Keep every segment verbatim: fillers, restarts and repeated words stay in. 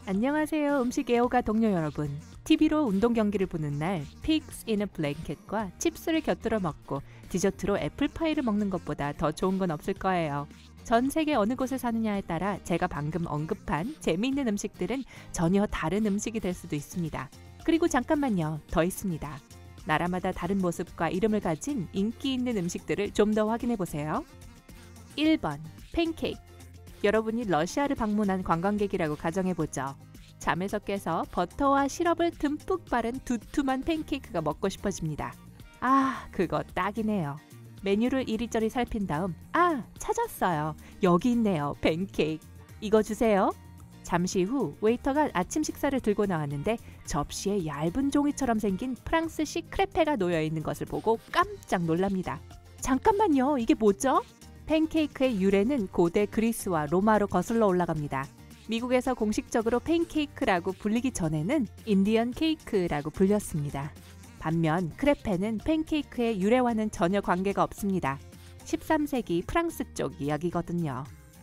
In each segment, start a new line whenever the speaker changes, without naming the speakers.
안녕하세요. 음식 애호가 동료 여러분. 티비로 운동 경기를 보는 날 Pigs in a Blanket과 칩스를 곁들여 먹고 디저트로 애플파이를 먹는 것보다 더 좋은 건 없을 거예요. 전 세계 어느 곳에 사느냐에 따라 제가 방금 언급한 재미있는 음식들은 전혀 다른 음식이 될 수도 있습니다. 그리고 잠깐만요. 더 있습니다. 나라마다 다른 모습과 이름을 가진 인기 있는 음식들을 좀 더 확인해 보세요. 일 번 팬케이크. 여러분이 러시아를 방문한 관광객이라고 가정해보죠. 잠에서 깨서 버터와 시럽을 듬뿍 바른 두툼한 팬케이크가 먹고 싶어집니다. 아, 그거 딱이네요. 메뉴를 이리저리 살핀 다음 아, 찾았어요. 여기 있네요. 팬케이크. 이거 주세요. 잠시 후 웨이터가 아침 식사를 들고 나왔는데 접시에 얇은 종이처럼 생긴 프랑스식 크레페가 놓여있는 것을 보고 깜짝 놀랍니다. 잠깐만요. 이게 뭐죠? 팬케이크의 유래는 고대 그리스와 로마로 거슬러 올라갑니다. 미국에서 공식적으로 팬케이크라고 불리기 전에는 인디언 케이크라고 불렸습니다. 반면 크레페는 팬케이크의 유래와는 전혀 관계가 없습니다. 십삼 세기 프랑스 쪽 이야기거든요.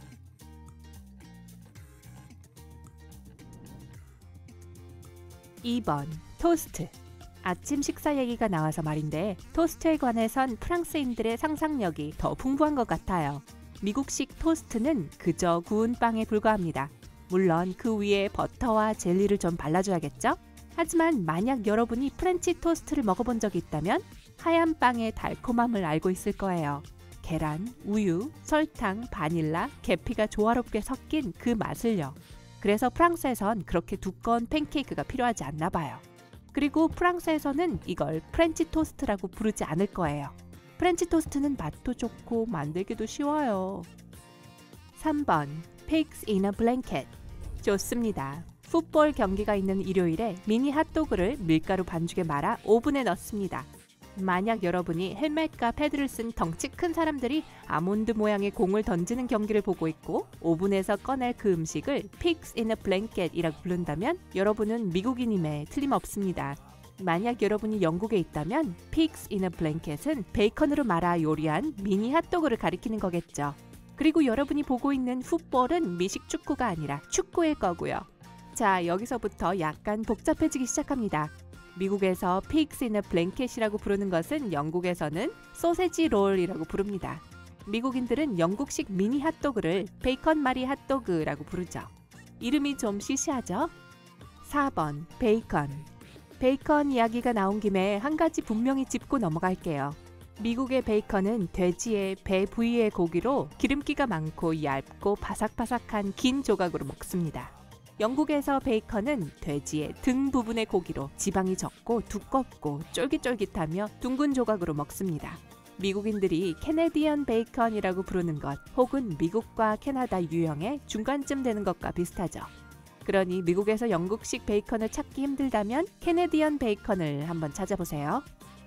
이 번 토스트. 아침 식사 얘기가 나와서 말인데 토스트에 관해선 프랑스인들의 상상력이 더 풍부한 것 같아요. 미국식 토스트는 그저 구운 빵에 불과합니다. 물론 그 위에 버터와 젤리를 좀 발라줘야겠죠? 하지만 만약 여러분이 프렌치 토스트를 먹어본 적이 있다면 하얀 빵의 달콤함을 알고 있을 거예요. 계란, 우유, 설탕, 바닐라, 계피가 조화롭게 섞인 그 맛을요. 그래서 프랑스에선 그렇게 두꺼운 팬케이크가 필요하지 않나 봐요. 그리고 프랑스에서는 이걸 프렌치 토스트라고 부르지 않을 거예요. 프렌치 토스트는 맛도 좋고 만들기도 쉬워요. 삼 번 Pigs in a Blanket. 좋습니다. 풋볼 경기가 있는 일요일에 미니 핫도그를 밀가루 반죽에 말아 오븐에 넣습니다. 만약 여러분이 헬멧과 패드를 쓴 덩치 큰 사람들이 아몬드 모양의 공을 던지는 경기를 보고 있고 오븐에서 꺼낼 그 음식을 Pigs in a Blanket 이라고 부른다면 여러분은 미국인임에 틀림없습니다. 만약 여러분이 영국에 있다면 Pigs in a Blanket은 베이컨으로 말아 요리한 미니 핫도그를 가리키는 거겠죠. 그리고 여러분이 보고 있는 풋볼은 미식 축구가 아니라 축구일 거고요. 자, 여기서부터 약간 복잡해지기 시작합니다. 미국에서 Pigs in a Blanket이라고 부르는 것은 영국에서는 소세지 롤이라고 부릅니다. 미국인들은 영국식 미니 핫도그를 베이컨 마리 핫도그라고 부르죠. 이름이 좀 시시하죠? 사 번 베이컨. 베이컨 이야기가 나온 김에 한 가지 분명히 짚고 넘어갈게요. 미국의 베이컨은 돼지의 배 부위의 고기로 기름기가 많고 얇고 바삭바삭한 긴 조각으로 먹습니다. 영국에서 베이컨은 돼지의 등 부분의 고기로 지방이 적고 두껍고 쫄깃쫄깃하며 둥근 조각으로 먹습니다. 미국인들이 캐네디언 베이컨이라고 부르는 것 혹은 미국과 캐나다 유형의 중간쯤 되는 것과 비슷하죠. 그러니 미국에서 영국식 베이컨을 찾기 힘들다면 캐네디언 베이컨을 한번 찾아보세요.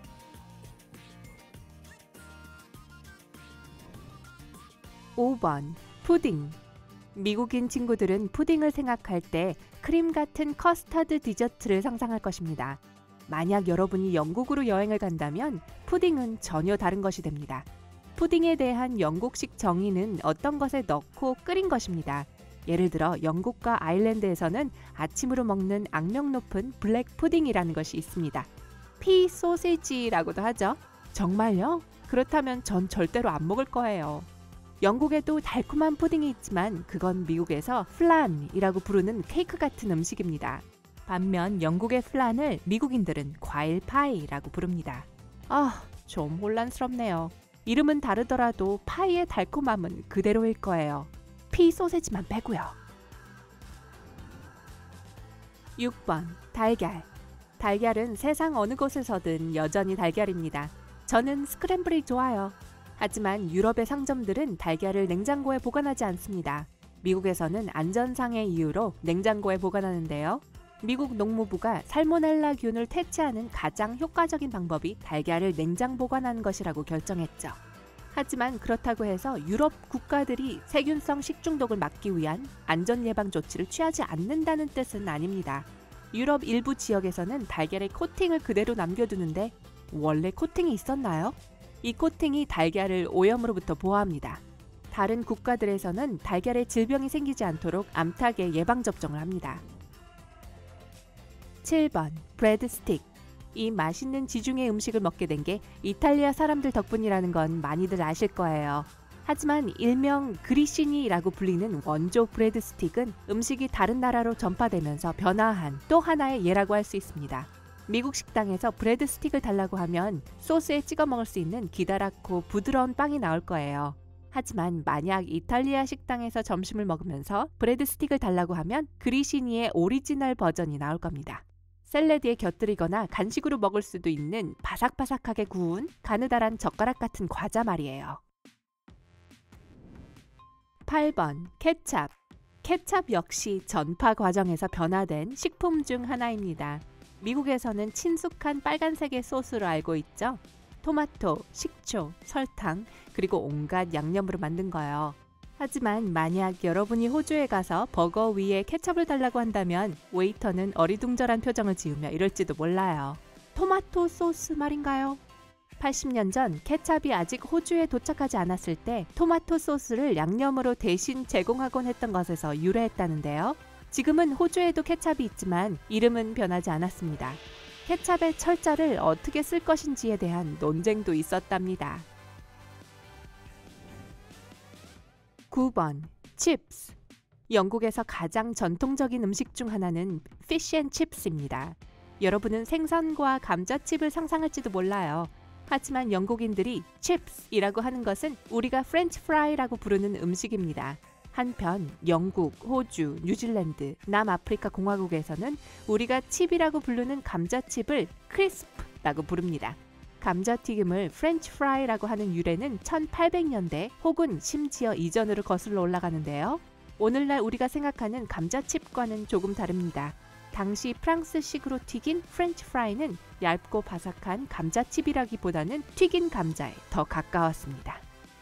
오 번 푸딩. 미국인 친구들은 푸딩을 생각할 때 크림 같은 커스터드 디저트를 상상할 것입니다. 만약 여러분이 영국으로 여행을 간다면 푸딩은 전혀 다른 것이 됩니다. 푸딩에 대한 영국식 정의는 어떤 것에 넣고 끓인 것입니다. 예를 들어 영국과 아일랜드에서는 아침으로 먹는 악명 높은 블랙 푸딩이라는 것이 있습니다. 피 소시지라고도 하죠. 정말요? 그렇다면 전 절대로 안 먹을 거예요. 영국에도 달콤한 푸딩이 있지만 그건 미국에서 플란이라고 부르는 케이크 같은 음식입니다. 반면 영국의 플란을 미국인들은 과일 파이라고 부릅니다. 아, 좀 혼란스럽네요. 이름은 다르더라도 파이의 달콤함은 그대로일 거예요. 피 소세지만 빼고요. 육 번 달걀. 달걀은 세상 어느 곳에서든 여전히 달걀입니다. 저는 스크램블이 좋아요. 하지만 유럽의 상점들은 달걀을 냉장고에 보관하지 않습니다. 미국에서는 안전상의 이유로 냉장고에 보관하는데요. 미국 농무부가 살모넬라균을 퇴치하는 가장 효과적인 방법이 달걀을 냉장 보관하는 것이라고 결정했죠. 하지만 그렇다고 해서 유럽 국가들이 세균성 식중독을 막기 위한 안전 예방 조치를 취하지 않는다는 뜻은 아닙니다. 유럽 일부 지역에서는 달걀의 코팅을 그대로 남겨두는데 원래 코팅이 있었나요? 이 코팅이 달걀을 오염으로부터 보호합니다. 다른 국가들에서는 달걀에 질병이 생기지 않도록 암탉의 예방접종을 합니다. 칠 번 브레드 스틱. 이 맛있는 지중해 음식을 먹게 된 게 이탈리아 사람들 덕분이라는 건 많이들 아실 거예요. 하지만 일명 그리시니라고 불리는 원조 브레드 스틱은 음식이 다른 나라로 전파되면서 변화한 또 하나의 예라고 할 수 있습니다. 미국 식당에서 브레드 스틱을 달라고 하면 소스에 찍어 먹을 수 있는 기다랗고 부드러운 빵이 나올 거예요. 하지만 만약 이탈리아 식당에서 점심을 먹으면서 브레드 스틱을 달라고 하면 그리시니의 오리지널 버전이 나올 겁니다. 샐러드에 곁들이거나 간식으로 먹을 수도 있는 바삭바삭하게 구운 가느다란 젓가락 같은 과자 말이에요. 팔 번 케찹. 케찹 역시 전파 과정에서 변화된 식품 중 하나입니다. 미국에서는 친숙한 빨간색의 소스로 알고 있죠. 토마토, 식초, 설탕, 그리고 온갖 양념으로 만든 거예요. 하지만 만약 여러분이 호주에 가서 버거 위에 케첩을 달라고 한다면 웨이터는 어리둥절한 표정을 지으며 이럴지도 몰라요. 토마토 소스 말인가요? 팔십 년 전 케찹이 아직 호주에 도착하지 않았을 때 토마토 소스를 양념으로 대신 제공하곤 했던 것에서 유래했다는데요. 지금은 호주에도 케찹이 있지만 이름은 변하지 않았습니다. 케찹의 철자를 어떻게 쓸 것인지에 대한 논쟁도 있었답니다. 구 번 칩스. 영국에서 가장 전통적인 음식 중 하나는 피쉬 앤 칩스입니다. 여러분은 생선과 감자칩을 상상할지도 몰라요. 하지만 영국인들이 칩스이라고 하는 것은 우리가 프렌치 프라이라고 부르는 음식입니다. 한편 영국, 호주, 뉴질랜드, 남아프리카 공화국에서는 우리가 칩이라고 부르는 감자칩을 크리스프라고 부릅니다. 감자튀김을 프렌치 프라이라고 하는 유래는 천팔백 년대 혹은 심지어 이전으로 거슬러 올라가는데요. 오늘날 우리가 생각하는 감자칩과는 조금 다릅니다. 당시 프랑스식으로 튀긴 프렌치 프라이는 얇고 바삭한 감자칩이라기보다는 튀긴 감자에 더 가까웠습니다.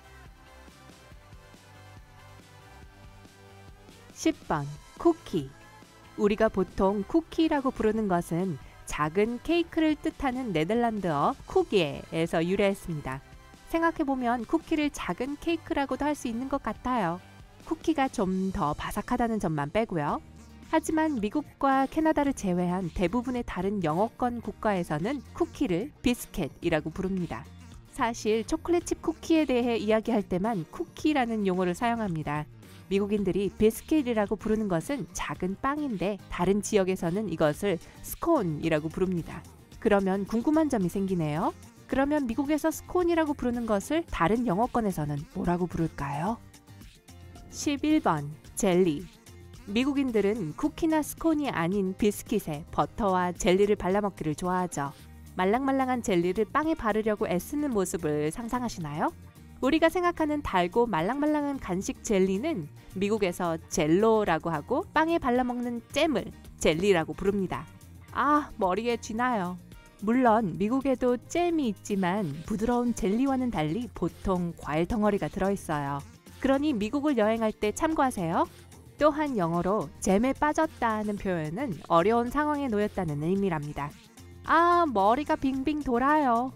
십 번 쿠키. 우리가 보통 쿠키라고 부르는 것은 작은 케이크를 뜻하는 네덜란드어 쿠게에서 유래했습니다. 생각해보면 쿠키를 작은 케이크라고도 할 수 있는 것 같아요. 쿠키가 좀 더 바삭하다는 점만 빼고요. 하지만 미국과 캐나다를 제외한 대부분의 다른 영어권 국가에서는 쿠키를 비스켓이라고 부릅니다. 사실 초콜릿칩 쿠키에 대해 이야기할 때만 쿠키라는 용어를 사용합니다. 미국인들이 비스킷이라고 부르는 것은 작은 빵인데 다른 지역에서는 이것을 스콘이라고 부릅니다. 그러면 궁금한 점이 생기네요. 그러면 미국에서 스콘이라고 부르는 것을 다른 영어권에서는 뭐라고 부를까요? 십일 번 젤리. 미국인들은 쿠키나 스콘이 아닌 비스킷에 버터와 젤리를 발라먹기를 좋아하죠. 말랑말랑한 젤리를 빵에 바르려고 애쓰는 모습을 상상하시나요? 우리가 생각하는 달고 말랑말랑한 간식 젤리는 미국에서 젤로라고 하고 빵에 발라먹는 잼을 젤리라고 부릅니다. 아, 머리에 쥐나요. 물론 미국에도 잼이 있지만 부드러운 젤리와는 달리 보통 과일 덩어리가 들어있어요. 그러니 미국을 여행할 때 참고하세요. 또한 영어로 잼에 빠졌다는 표현은 어려운 상황에 놓였다는 의미랍니다. 아, 머리가 빙빙 돌아요.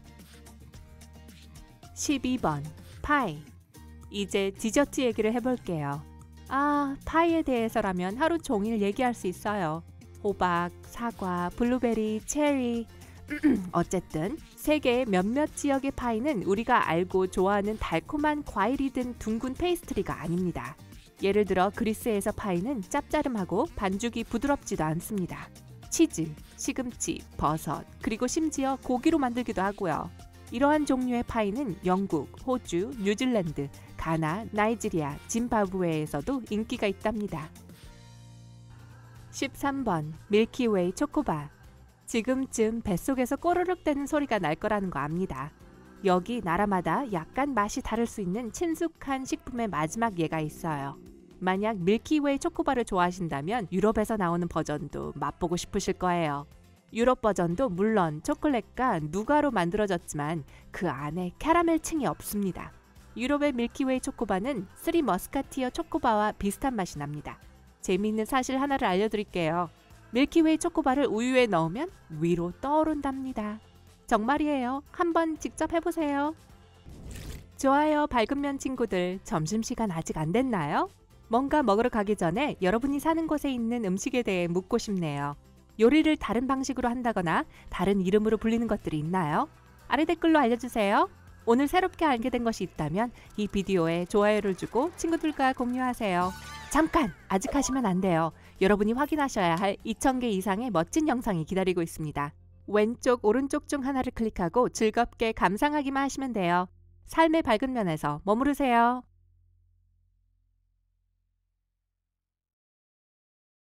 십이 번 파이. 이제 디저트 얘기를 해볼게요. 아, 파이에 대해서라면 하루 종일 얘기할 수 있어요. 호박, 사과, 블루베리, 체리. 어쨌든 세계의 몇몇 지역의 파이는 우리가 알고 좋아하는 달콤한 과일이 든 둥근 페이스트리가 아닙니다. 예를 들어 그리스에서 파이는 짭짜름하고 반죽이 부드럽지도 않습니다. 치즈, 시금치, 버섯, 그리고 심지어 고기로 만들기도 하고요. 이러한 종류의 파이는 영국, 호주, 뉴질랜드, 가나, 나이지리아, 짐바브웨에서도 인기가 있답니다. 십삼 번 밀키웨이 초코바. 지금쯤 뱃속에서 꼬르륵 대는 소리가 날 거라는 거 압니다. 여기 나라마다 약간 맛이 다를 수 있는 친숙한 식품의 마지막 예가 있어요. 만약 밀키웨이 초코바를 좋아하신다면 유럽에서 나오는 버전도 맛보고 싶으실 거예요. 유럽 버전도 물론 초콜릿과 누가로 만들어졌지만 그 안에 캐러멜 층이 없습니다. 유럽의 밀키웨이 초코바는 쓰리 머스카티어 초코바와 비슷한 맛이 납니다. 재미있는 사실 하나를 알려드릴게요. 밀키웨이 초코바를 우유에 넣으면 위로 떠오른답니다. 정말이에요. 한번 직접 해보세요. 좋아요, 밝은면 친구들. 점심시간 아직 안 됐나요? 뭔가 먹으러 가기 전에 여러분이 사는 곳에 있는 음식에 대해 묻고 싶네요. 요리를 다른 방식으로 한다거나 다른 이름으로 불리는 것들이 있나요? 아래 댓글로 알려주세요. 오늘 새롭게 알게 된 것이 있다면 이 비디오에 좋아요를 주고 친구들과 공유하세요. 잠깐! 아직 하시면 안 돼요. 여러분이 확인하셔야 할 이천 개 이상의 멋진 영상이 기다리고 있습니다. 왼쪽, 오른쪽 중 하나를 클릭하고 즐겁게 감상하기만 하시면 돼요. 삶의 밝은 면에서 머무르세요.